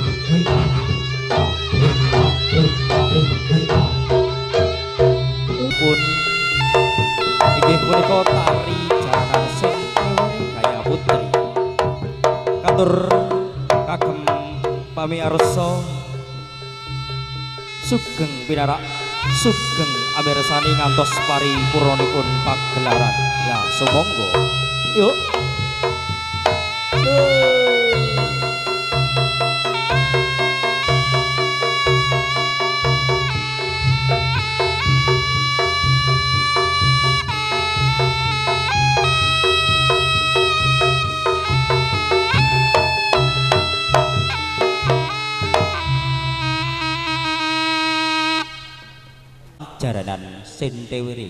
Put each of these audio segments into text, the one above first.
pun inggih punika tari jaranan sing gaya putri katur kagem pamiarsa sugeng pinarak sugeng amirsani ngantos paripurnanipun pagelaran ya sumangga yuk jaranan Sentewiri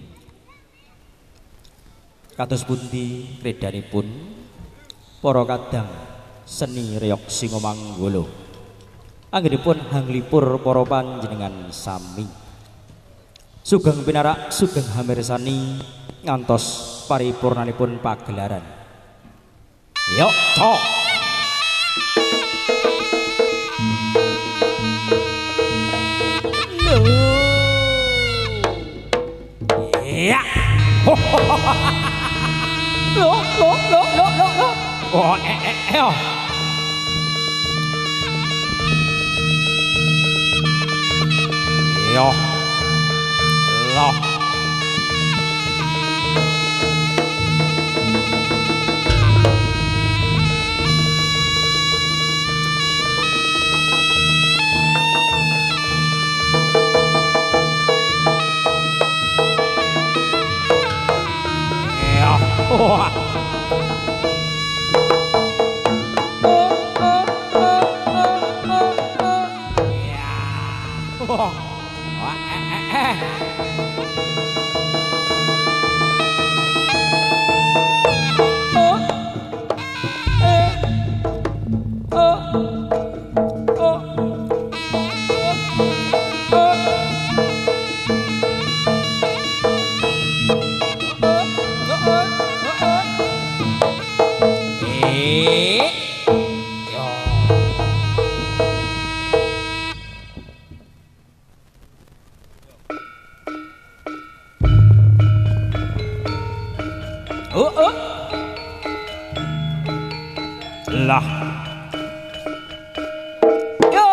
kados pundi kredanipun para kadang seni reok Singomanggala anggenipun hanglipur para panjenengan sami sugeng pinarak sugeng hamirsani ngantos paripurnanipun pagelaran yok cok ya lo oh yo lo wah lah yo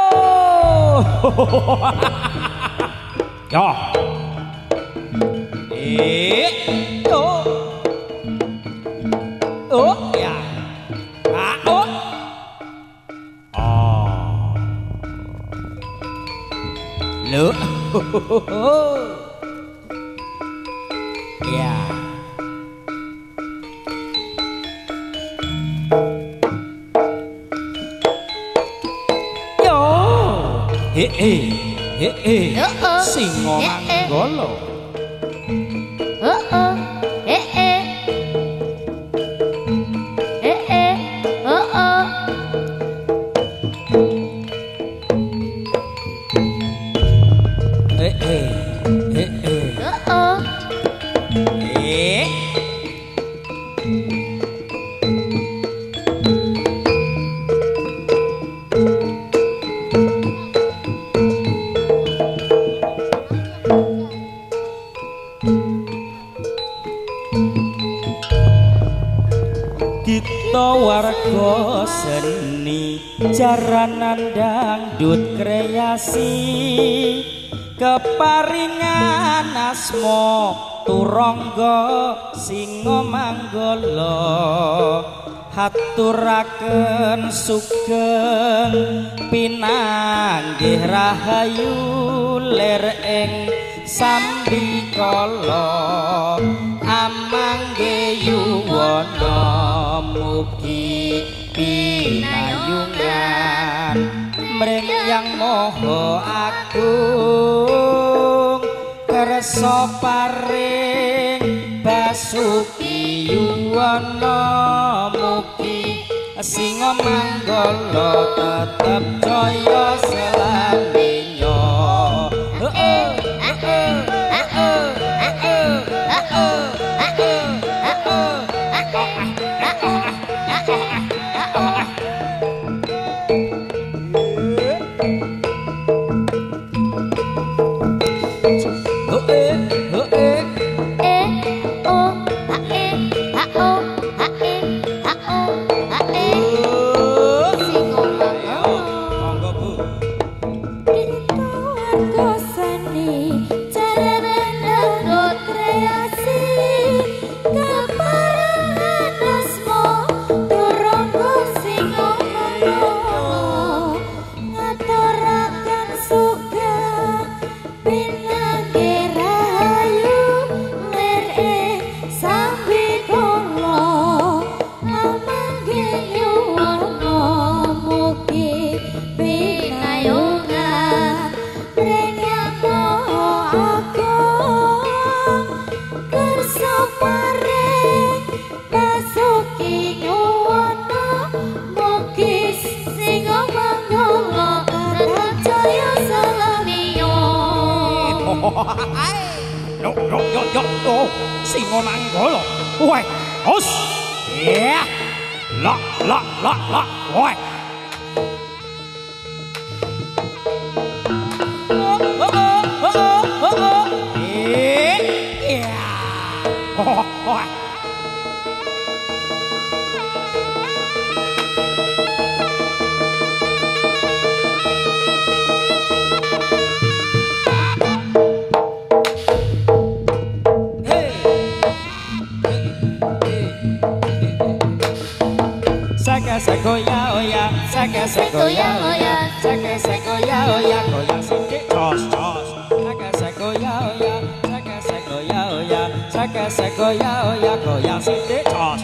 yo yo oh ya oh oh lo ya Singomanggala kita warga seni jaranan dangdut kreasi keparingan asma turangga Singomanggala haturaken sugeng pinanggih rahayu ler ing sambikala amangge yuwana mugi pinayungan mring yang moho agung kersa paring basuki yuwana mugi Singomanggala tetep jaya selaminya Yo, Singo Manggolo. Woi, os. Ya. La, woi. Sagoya oya, sagoya oya, sagoya oya, goyang sithik jos. Sagoya oya, sagoya oya, goyang sithik jos.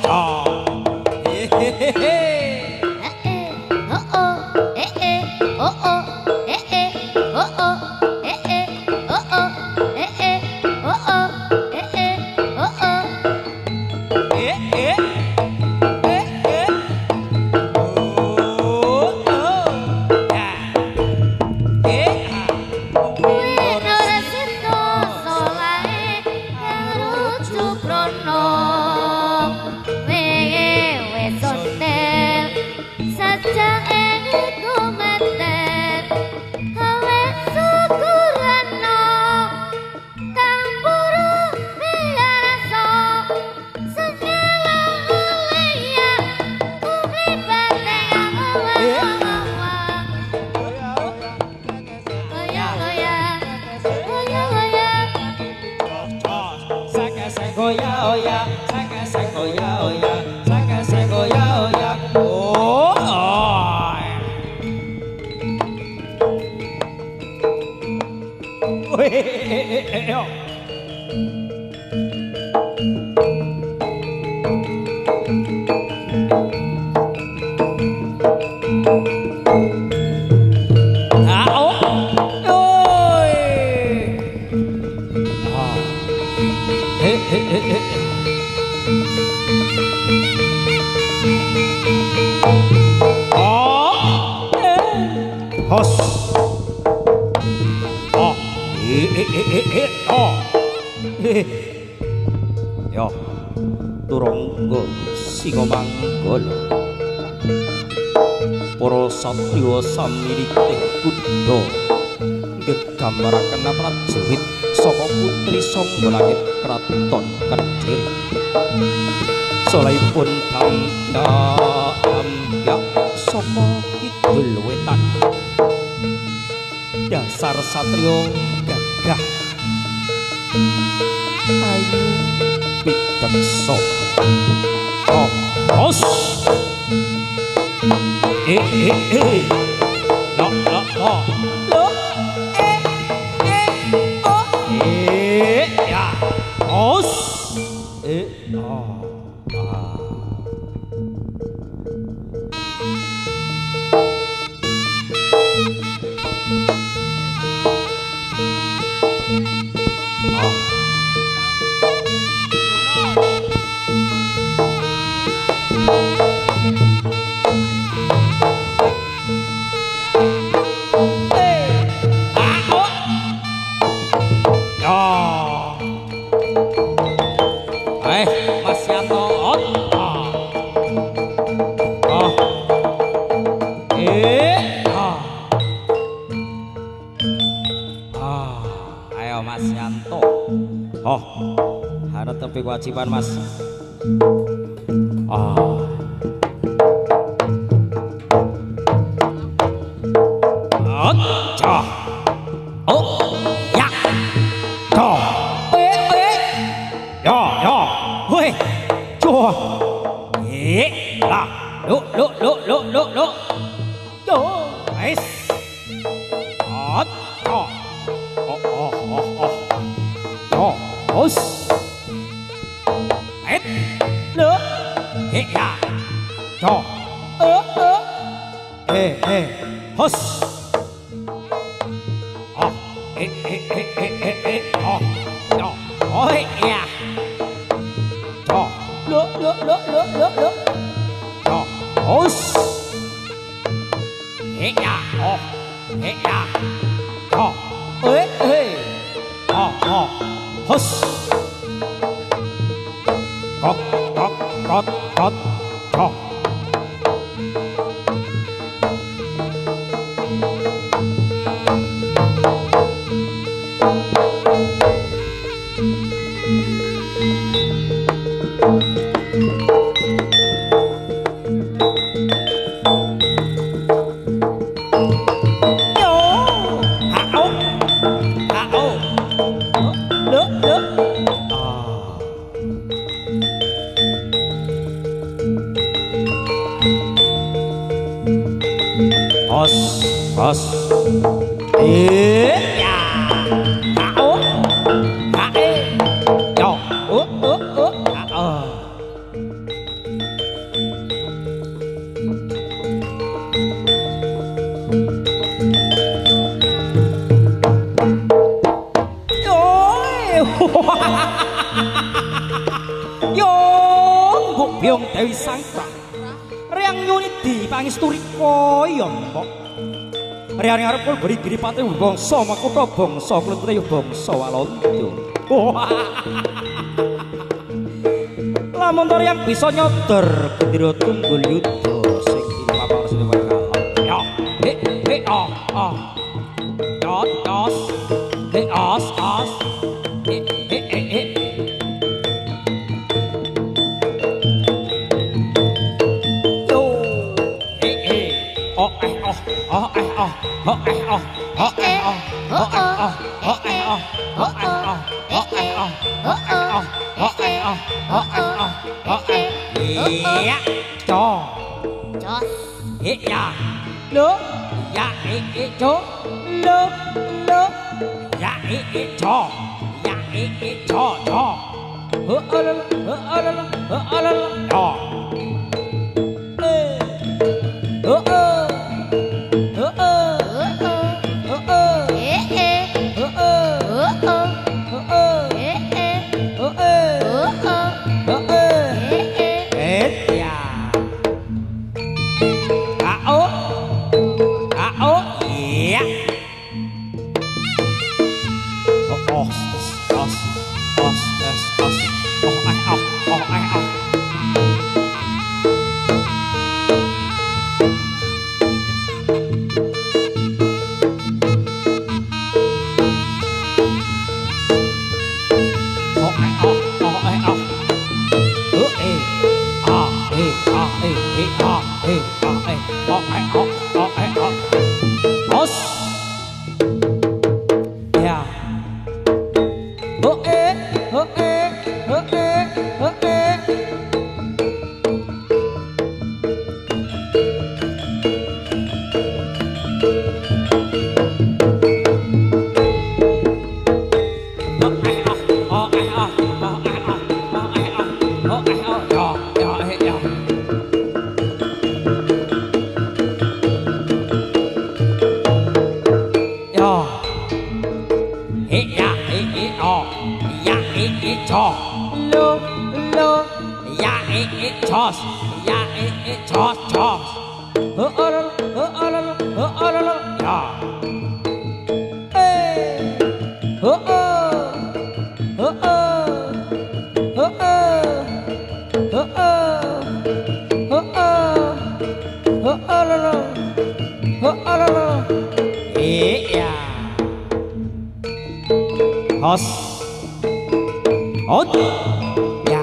Yo, Turangga Singa Manggala. Para satriya samiripting kuda nggegambaraken prajurit saka putri sangga langit kraton Kedhiri. Solaipun tambyak saka kidul wetan. Dasar satriya gagah ayu bidaksa. Os. La. Lo. Ya. Os. Ayo Mas Yanto. Ada tepi kewajiban Mas. hos kok kok Bos, ya, kau, kae, yo, kau. Yo, buk biong Dewi Sangka, riang nyuni di pangisturi koyong kok. Rian arep kul beri giripate bangsa makutha bangsa klenthe bangsa Walanda. Lamun yang bisa nyodor gendera tunggul yudha sing papan sing bakal. Ya, Dos. As. Iya, cho, ya, lo, ya, cho, lo, ya, cho, cho, Hos, hot, ya,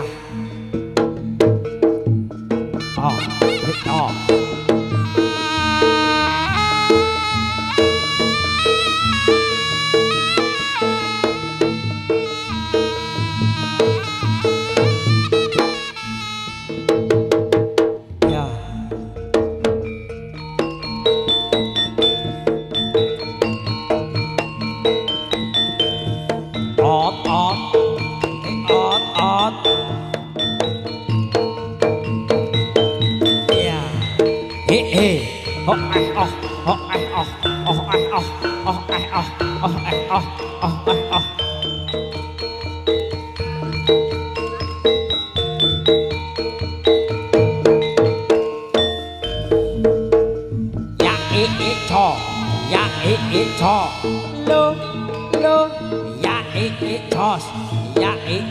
cho, lo, ya, jos ya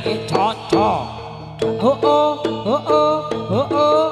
coco oh oh oh oh oh oh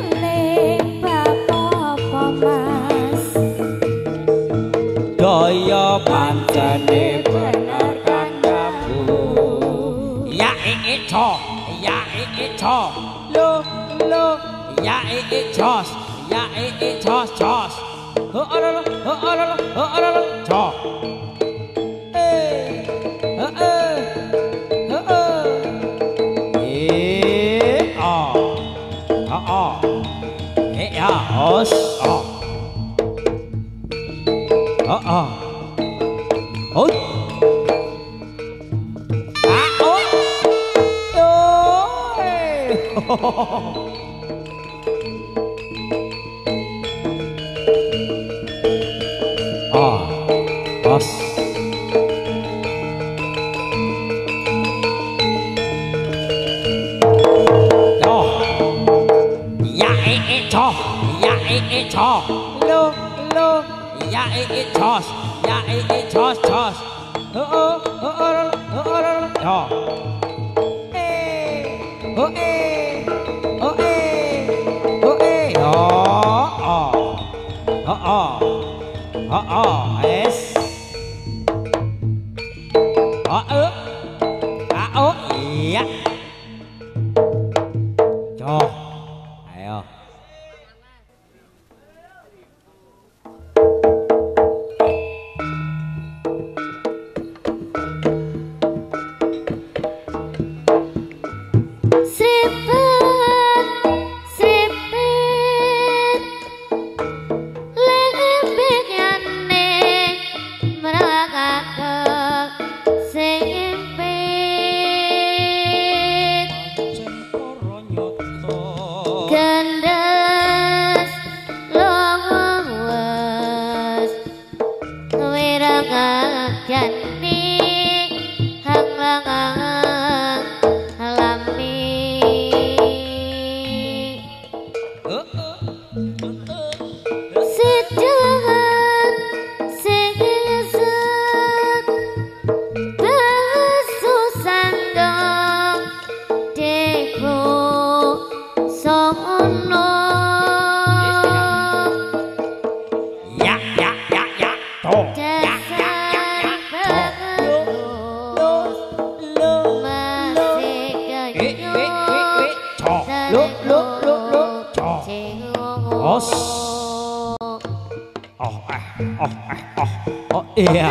Daya jane bener kandamu ya cho lo ya jos jos ora cho ya os ôi bos cho lo ya chos chos cho es iya cho ayo iya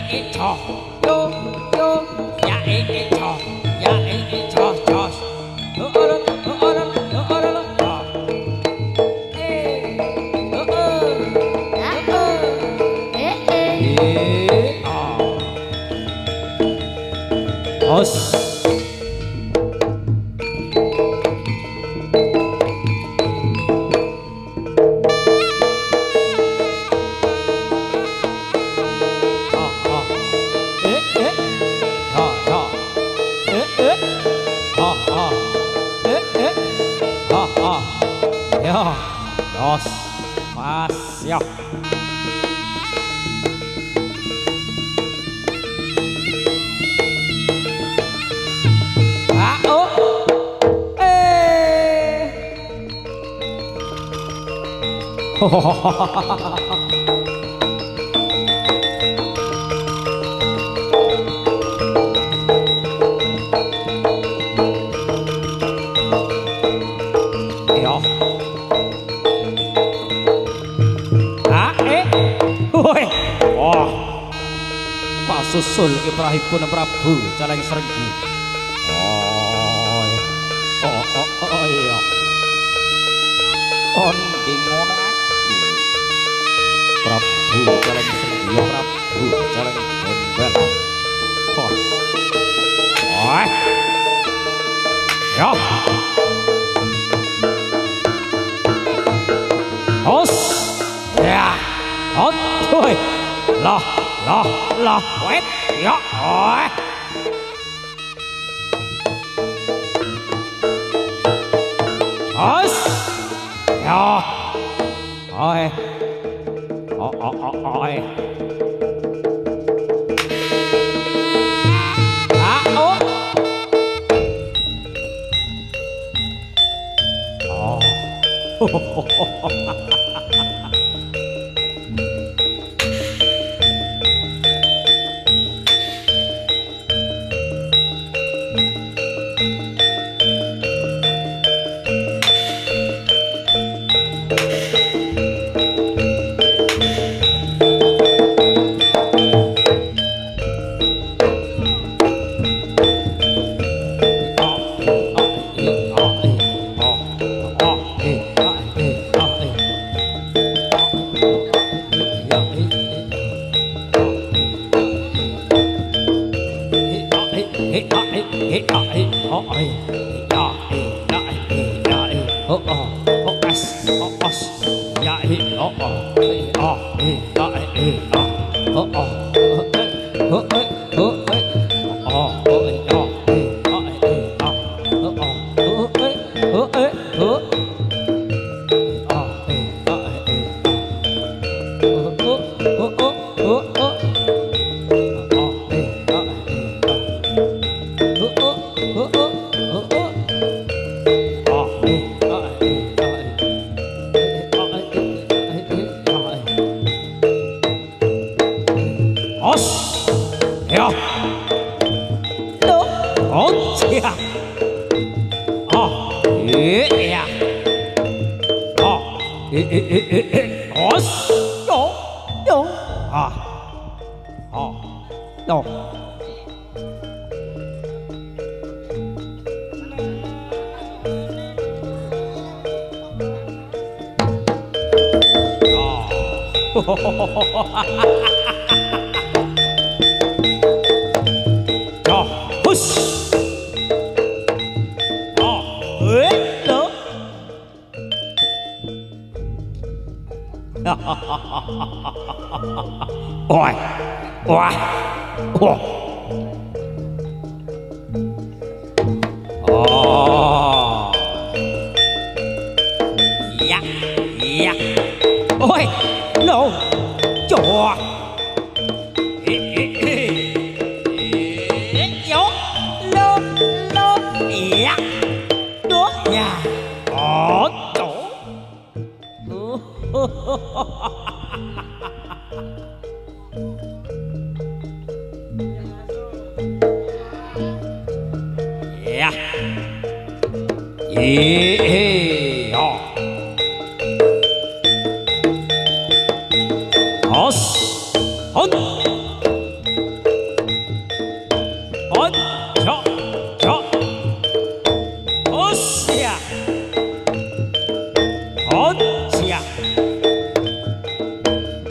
cho yo yo ya cho cho Os Dos Mas ya susul ke prahipun Prabu Caleng Srenggi. Oh iya. Ondi ngono aku. Prabu Caleng Srenggi, Prabu Caleng Gembel. Ya. Os. Ya. Otoy. Lah wet ya oi os ya oi oi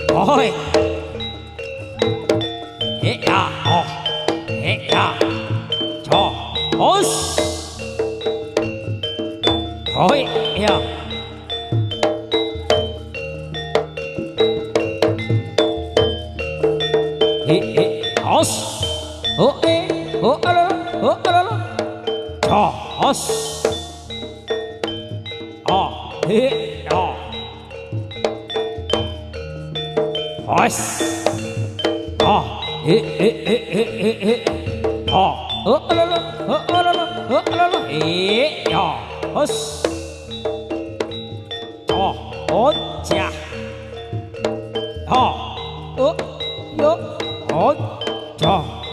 Oi. Ya, oh. Ya. Jo. Os. Oi, ya. Os. Oh, oh, ala. Jo. Os. Oh, ya. Os. Oh, Oh, ala. Ya. Os. Oh, ja. Oh, yo. Oh, ja.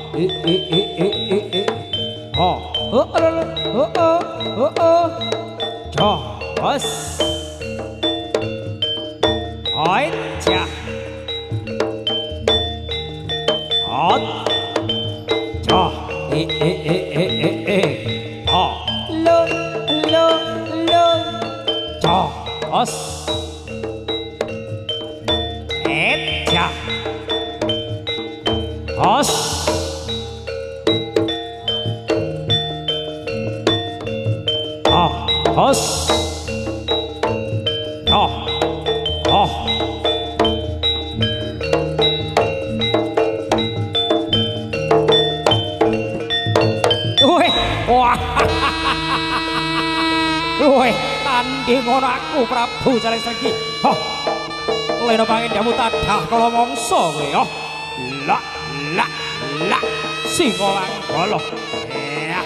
Oh, ala. Ja. Os. Oi, ja. Oh, ja. Lo. Ja. Os. Ja. Os. Os. Woi, tanding ngono aku Prabu Jalesregi. Hah. Leno pangin jamu tadah kala mangsa kowe ya. La. Singa Wanggala. Ya.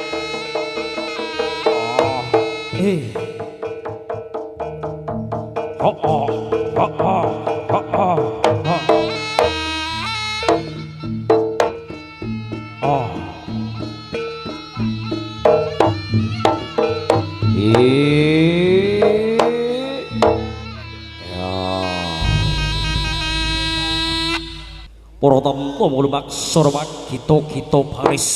Para tampa lumak sarwa gita-gita baris.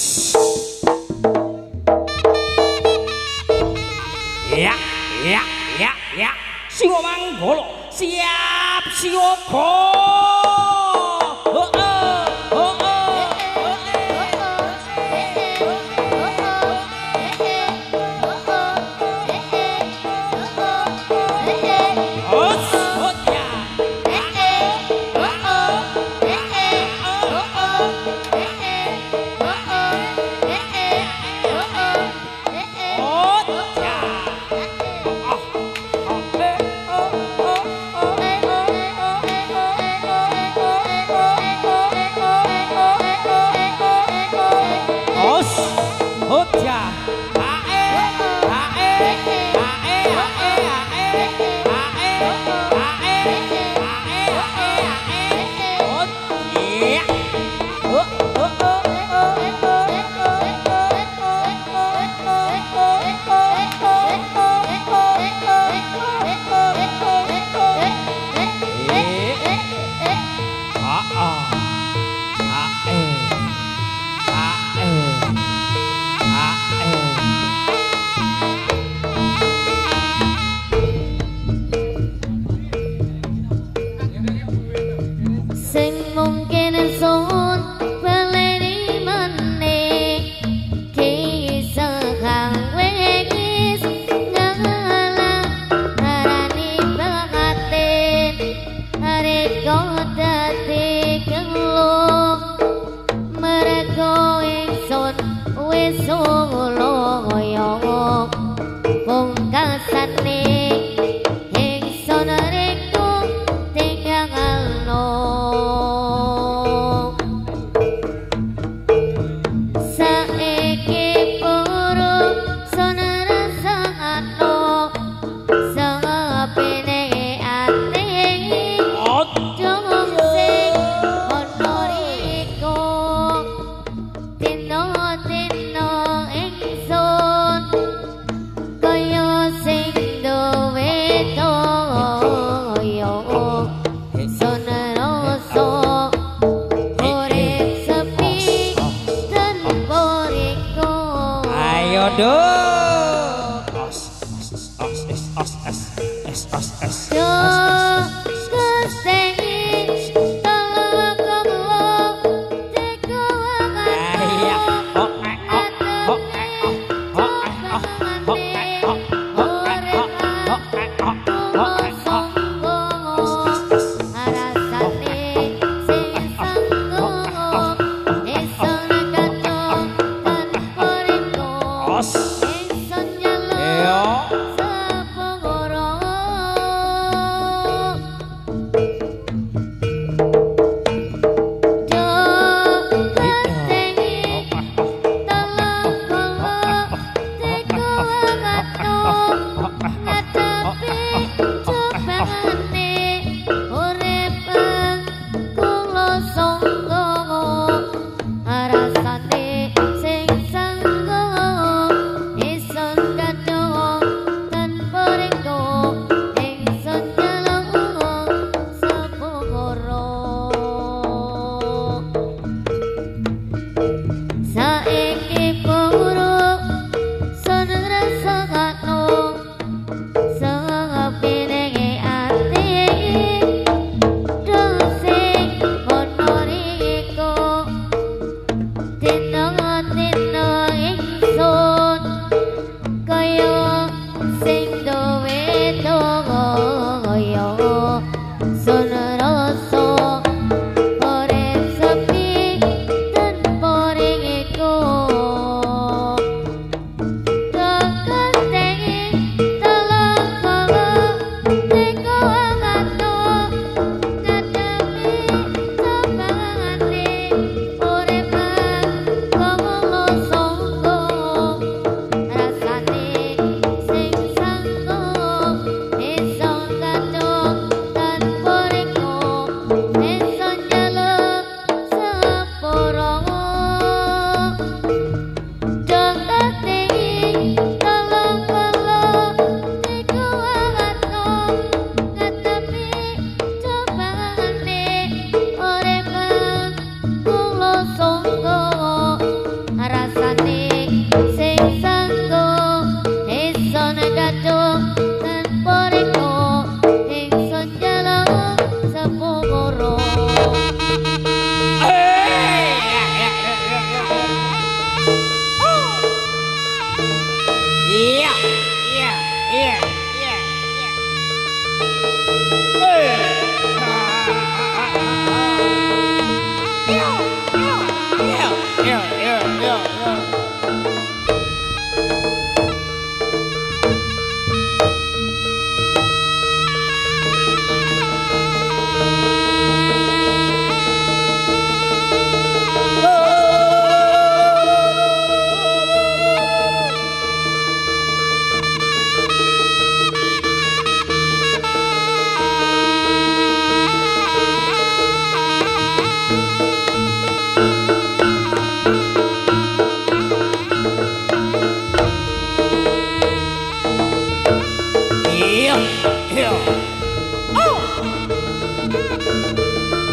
Ya. Singa Wanggala siap siaga.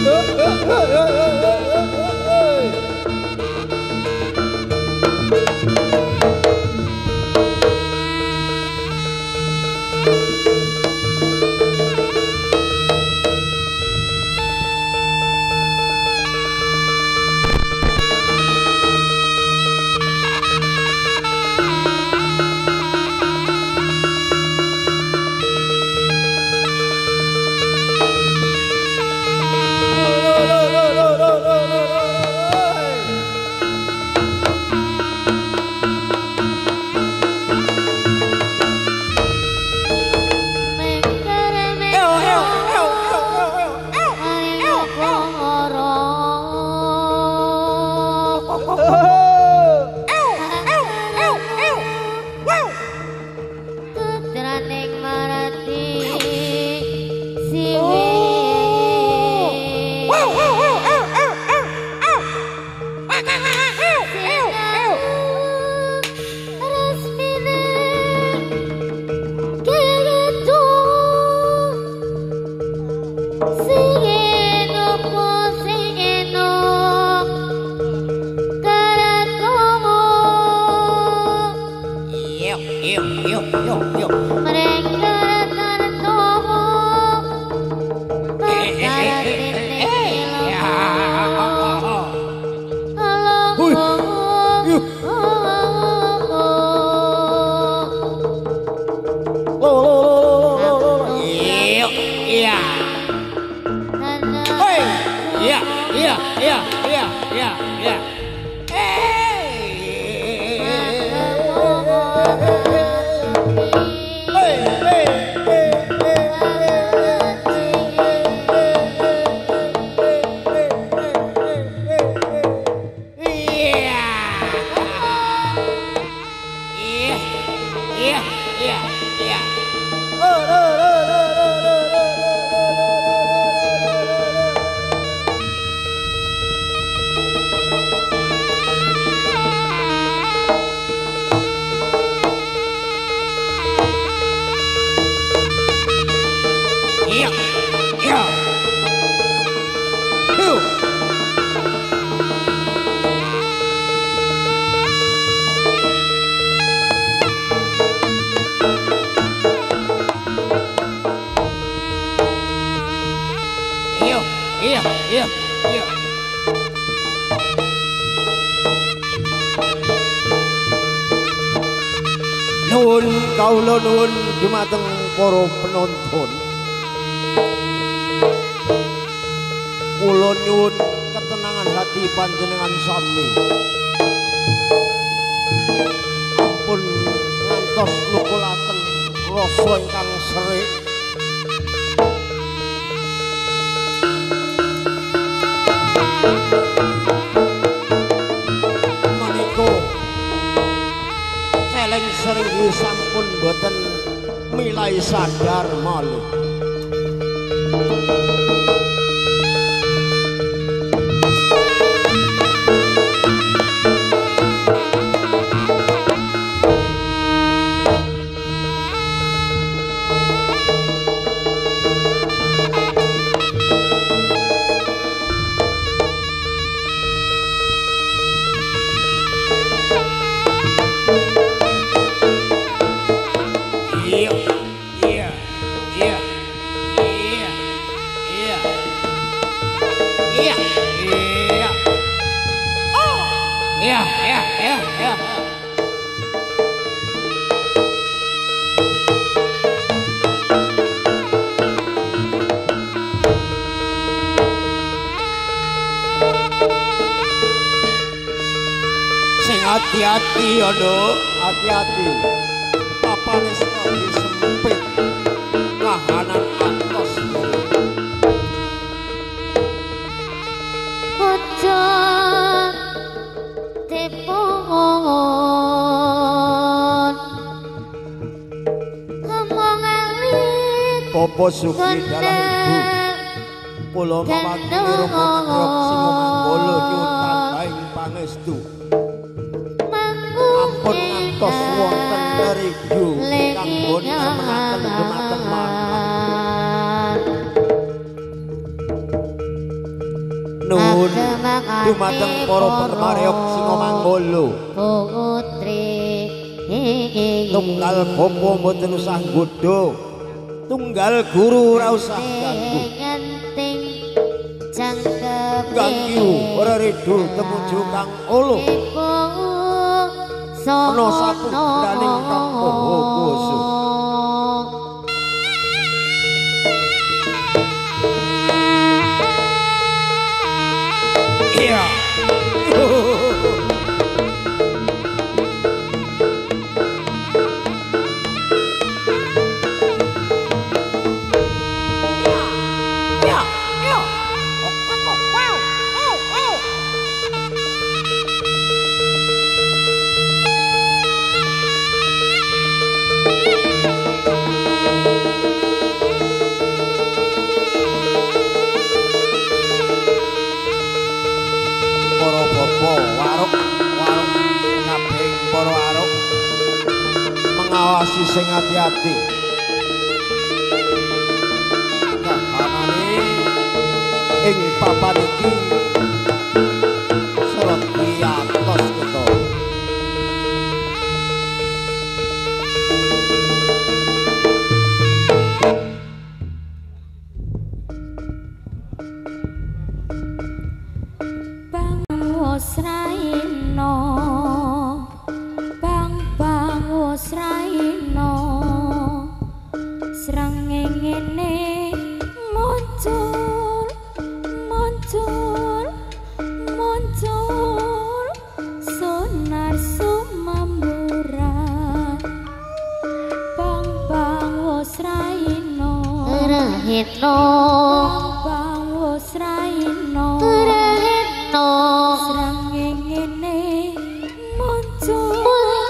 Kawula nuwun dumateng para penonton. Kula nyuwun ketenangan hati panjenengan sami. Ampun ngantos nukulaken rasa ingkang serik. Menika sering sampun boten milai sadar malih. Hati-hati ya Dok, hati-hati. Papane sekali sempit, kahanan atos. Ojo tepon, ngomong alit. Popo suki dalam ibu, pulau mewakili rombongan rob Singomanggolo nyuwun tambahin pangestu. Ampun ngantos wonten nerigu kanggo nemenaken dumateng manah. nuwun dumateng para penggemar reog Singomanggala. Putri Tunggal bapa mboten usah nggodha. Tunggal guru ora usah ganggu. ngenting jangkep Ganggu ora redo tumuju Kang Olo. Ana saputraning Kang Prahakusa. Iya. Mengawasi sing hati-hati. Kahanane ing papan iki surat kiatos kita. Sraino bang sraino srengenge muncul sonar sumamburan bang sraino rahino bang sraino srengenge muncul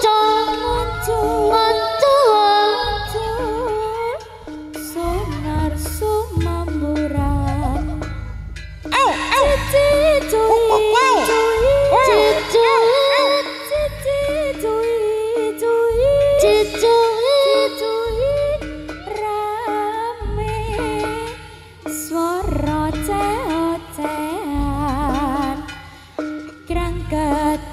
sonar sumamburan rame swara ceocean krangkat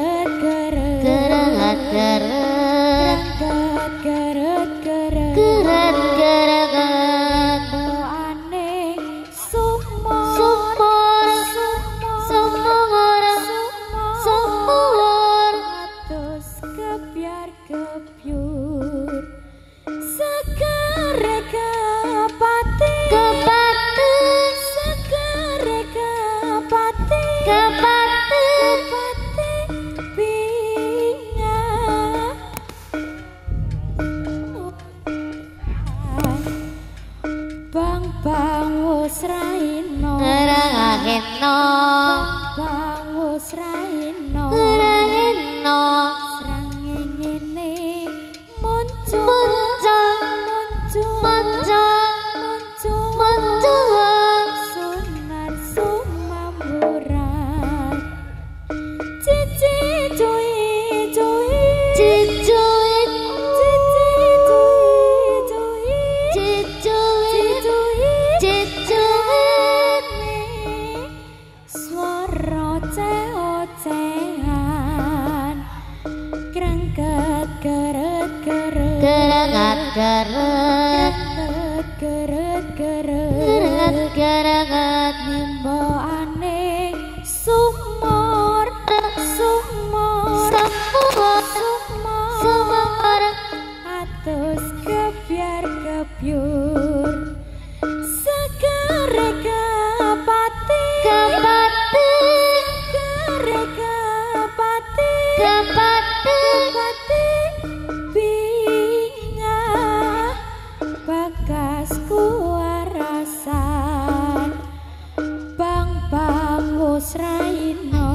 geret nimbokane sumur atus kebiar kebyur segere kepati bingah bakas kuarasan bang wusraino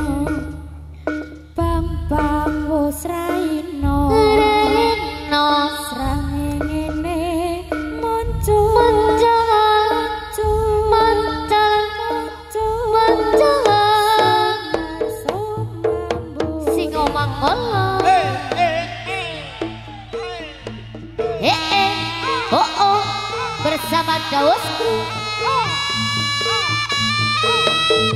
srengenge muncul Singomanggala bersama Dawasku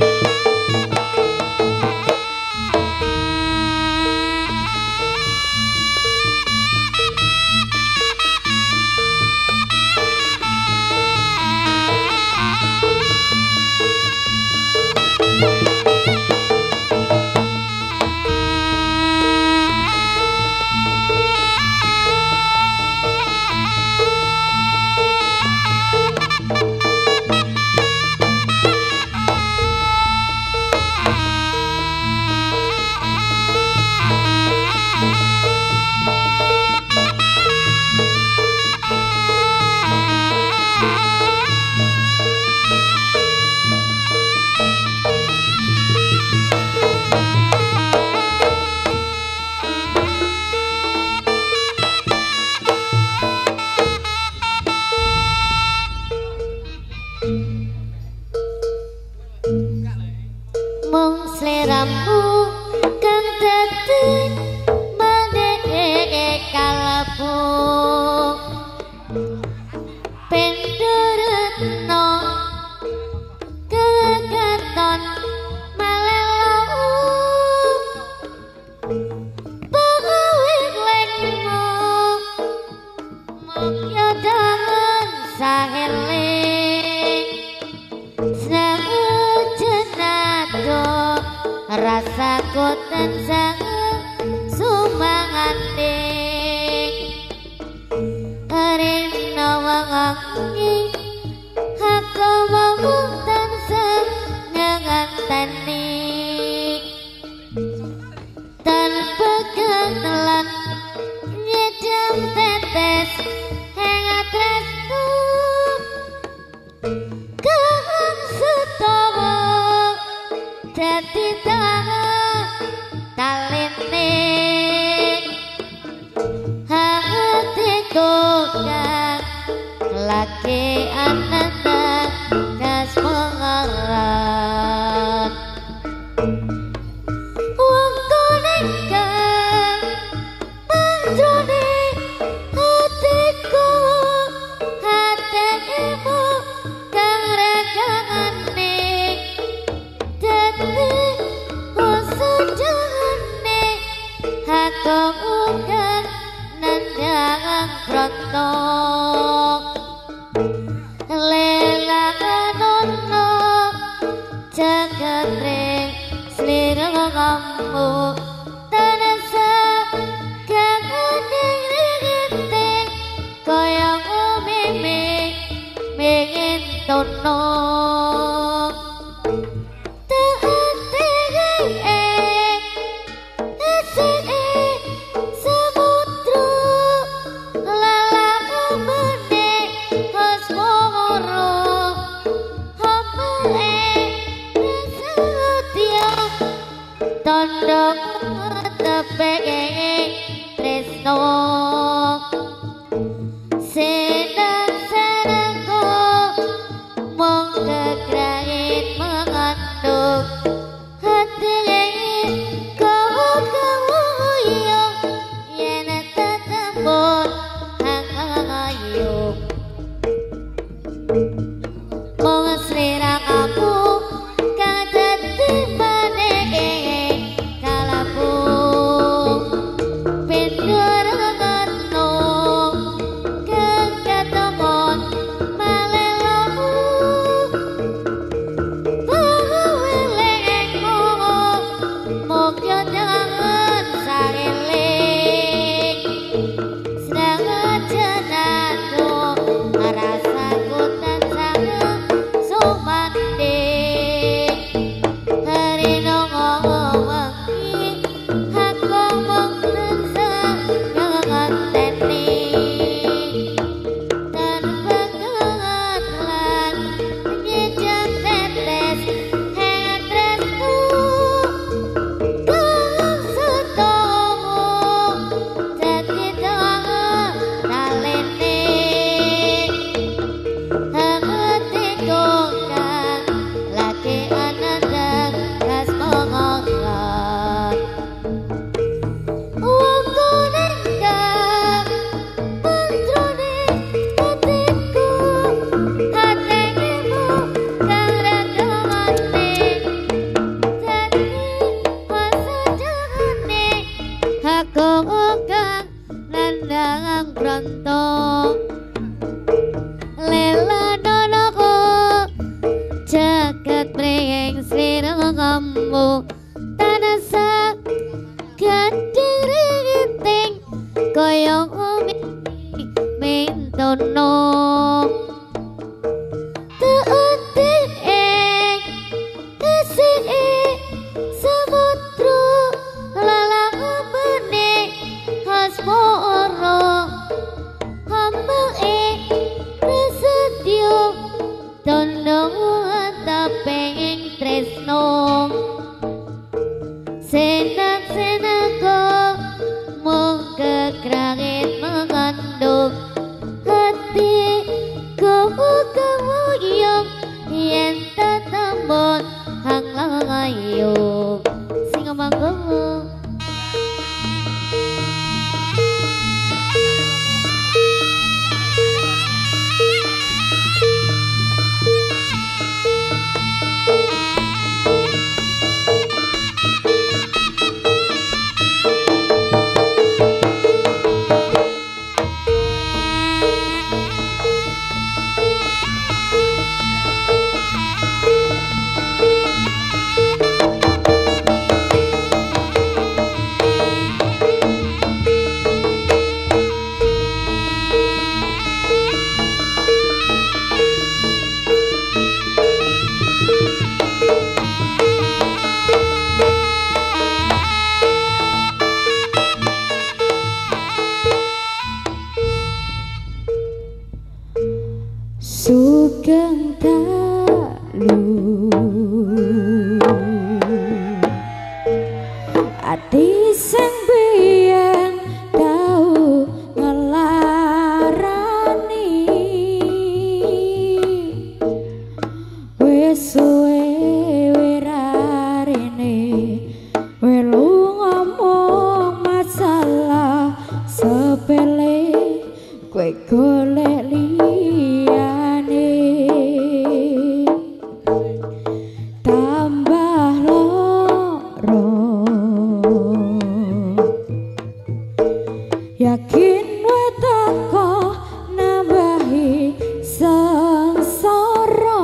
rasaku tansah sumanganding rina wangi aku mau tansah nganteni tanpa ketelan nyedam tetes hangat restu kang setawa dadi talene hatiku kang lagi ananda kasmaran wong kuning kang panjone hatiku hatimu kang regangane dadi usujane aku kang nandang prontok lelanono jagatre slira kamu tanasa kangening rinting kaya umimi mingin tono tondo tepeke tresno senang-senangku mung kekrain mengandung hati kau yen tetembon hangayung mung slira kamu kang dadi maneke suwe wirarene welu ngomong masalah sepele kowe golek liyane tambah loro yakin wae teko nambahi sengsara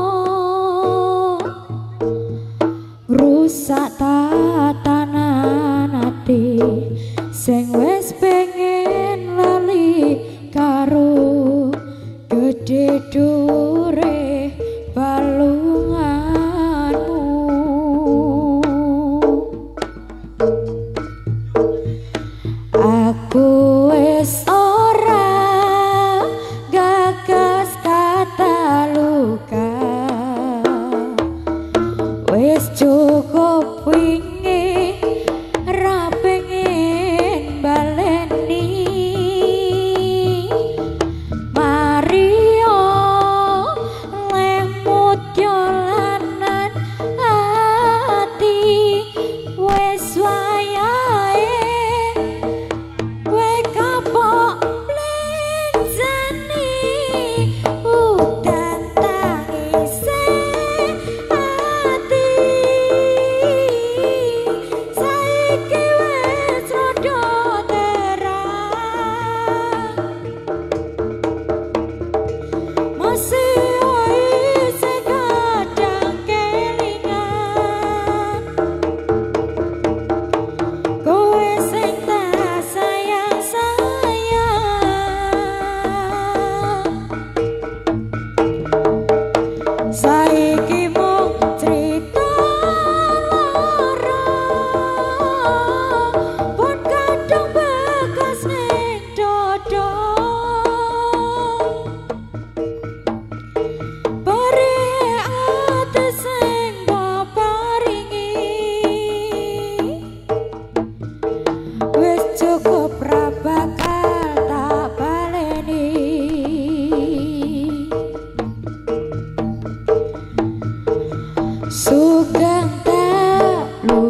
rusak tatanan ati sing wis pengen lali karo gedhe dure balunganmu aku wis ora gagas kata luka wis cukup wingi ra pengen baleni Mario lemut jalanan hati wis wayahe kowe kapok blenjani udan tangise ati saiki wis rada terang masih wis kadang kelingan kowe sing tak sayang-sayang saiki mung cerita lara pun kadang bekas ning dodo beri ati sing mbok paringi wis cukup ra bakal tak baleni sugeng telu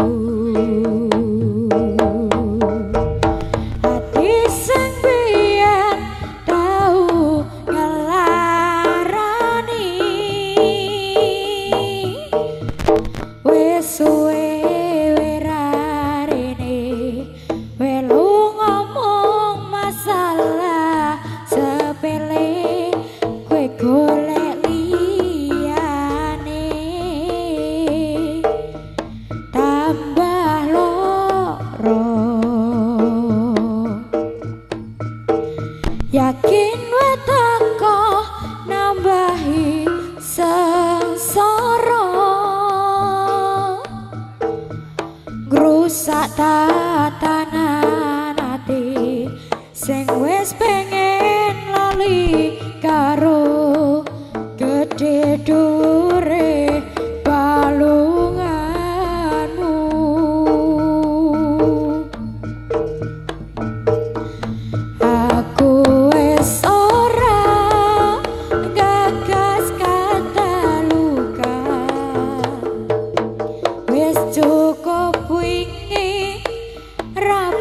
hati sing biyen tau ngelarani wis suwe wirarene welu ngomong masalah sepele kowe golek liyane tambah loro yakin wae teko nambahi sengsara ngrusak tatanan ati sing wis pengen lali karo gedhe dure balunganmu aku wis ora gagas kata luka wis cukup wingi ra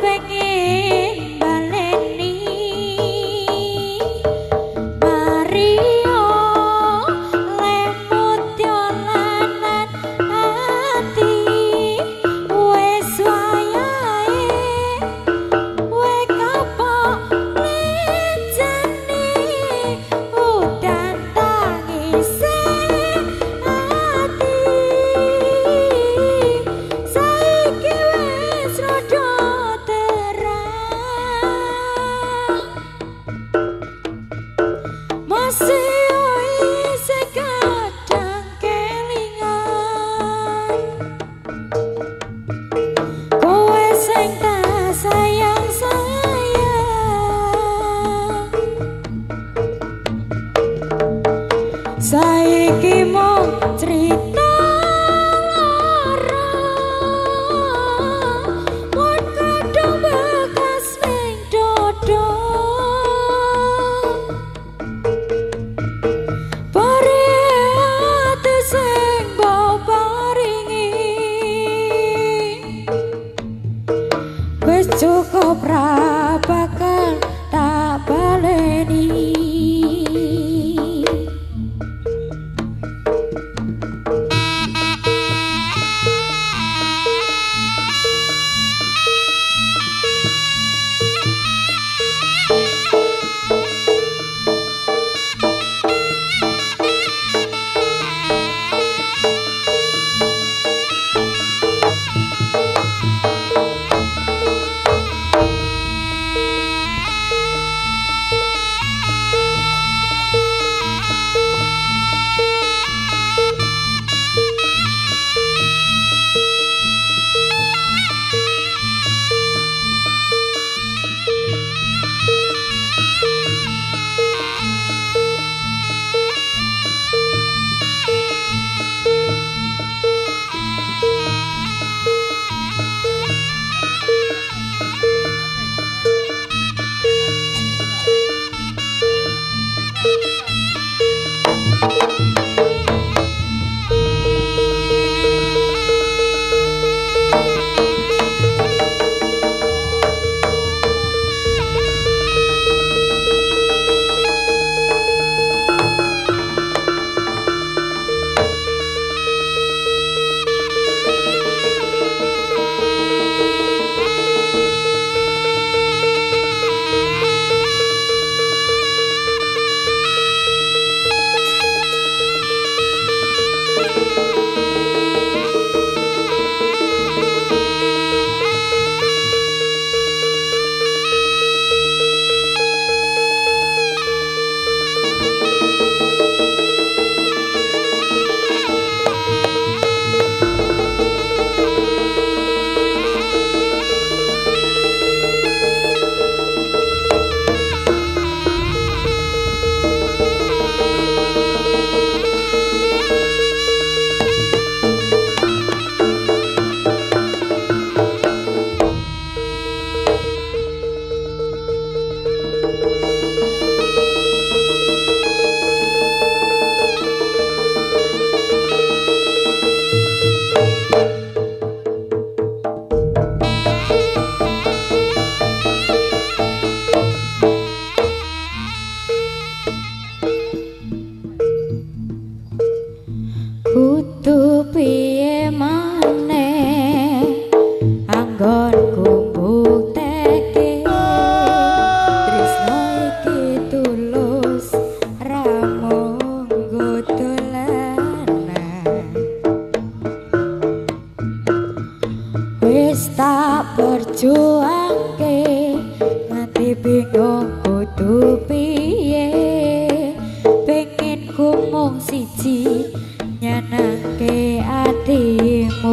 perjuangke nganti bingung kudu piye pengen ku mung siji nyenengke atimu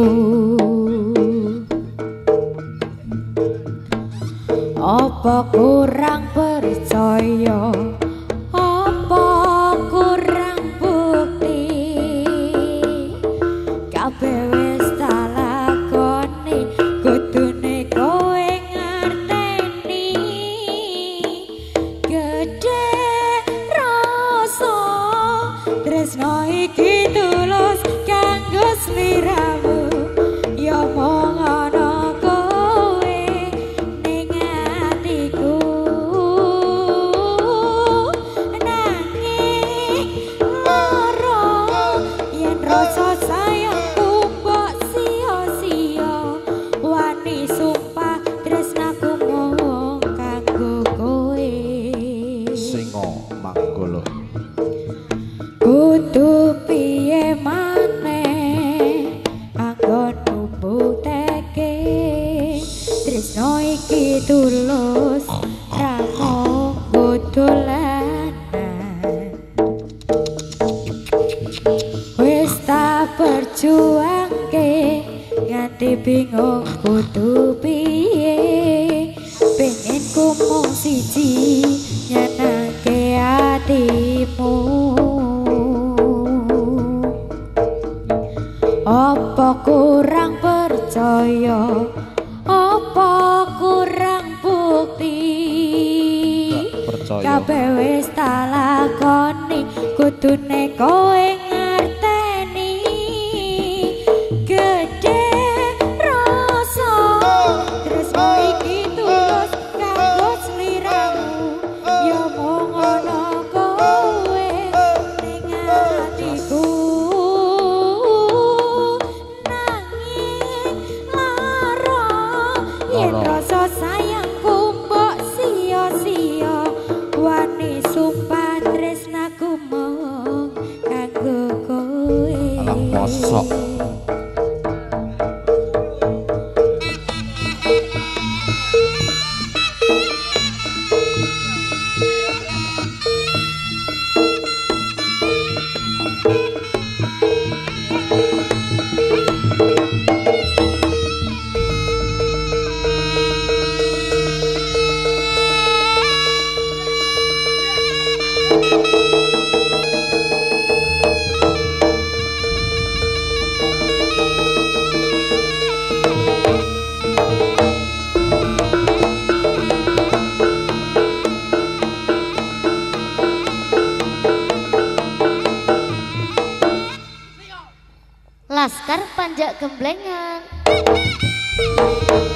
apa kurang percaya apa kurang bukti kabeh wis tak lakoni kudune kowe ngerteni gedhe rasa tresno iki tulus kanggo sliramu ya mung ana kowe ning atiku nanging lara yen rasa sayangku mbok sia-sia wani sumpah tresnaku mung kanggo kowe Singo Manggolo kudu piye maneh anggonku bukteke tresno iki tulus ra mung dolanan wis tak perjuangke nganti bingung kudu piye pengen ku mung siji nyenengke atimu apa kurang percaya apa kurang bukti kabeh wis tak lakoni kudune kowe ngerteni gedhe rasa tresno iki tulus kanggo sliramu ya mung ana kowe ning atiku nanging lara yen rasa sayangku mbok sia-sia wani sumpah tresnaku mung kanggo kowe alang posok Laskar Panjak Gemblengan.